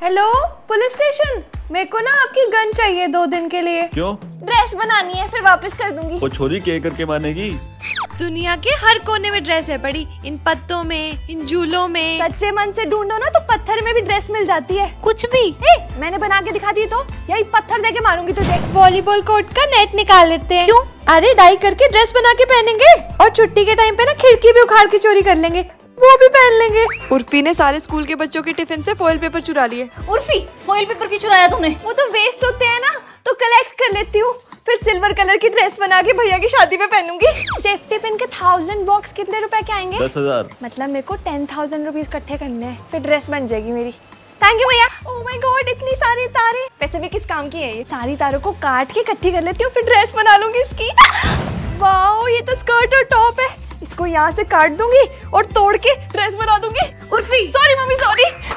Hello police station, मेरे को ना आपकी गन चाहिए 2 दिन के लिए। क्यों? ड्रेस बनानी है, फिर वापस कर दूंगी। वो छोरी के करके मानेगी? दुनिया के हर कोने में ड्रेस है पड़ी, इन पत्तों में, इन झूलों में। सच्चे मन से ढूंढो ना तो पत्थर में भी ड्रेस मिल जाती है। कुछ भी। मैंने बना के दिखा दी तो यही पत्थर देके मारूंगी तुझे। वॉलीबॉल कोर्ट का नेट निकाल लेते हैं। क्यों? अरे डाई करके ड्रेस बना के पहनेंगे और छुट्टी के टाइम पे ना खिड़की भी उखाड़ के चोरी कर लेंगे, वो भी पहन लेंगे। उर्फी ने सारे स्कूल के बच्चों के टिफिन से फॉइल पेपर चुरा लिए। उर्फी, फॉइल पेपर क्यों चुराया तूने? वो तो वेस्ट होते हैं ना, तो कलेक्ट कर लेती हूँ, फिर सिल्वर कलर की ड्रेस बना के भैया की शादी में पहनूंगी। सेफ्टी पिन के 1000 बॉक्स कितने रुपए के आएंगे? 10,000। मतलब मेरे को 10,000 रुपीज इकट्ठे करने हैं, फिर ड्रेस बन जाएगी मेरी। थैंक यू भैया। ओह माय गॉड, इतनी सारी तारें। वैसे भी किस काम की है ये? सारी तारों को काट के इकट्ठी कर लेती हूँ, फिर ड्रेस बना लूंगी इसकी। वाओ, ये तो स्कर्ट और टॉप है। इसको यहाँ से काट दूंगी और तोड़ के ड्रेस बना दूंगी। Urfi, sorry mummy, sorry.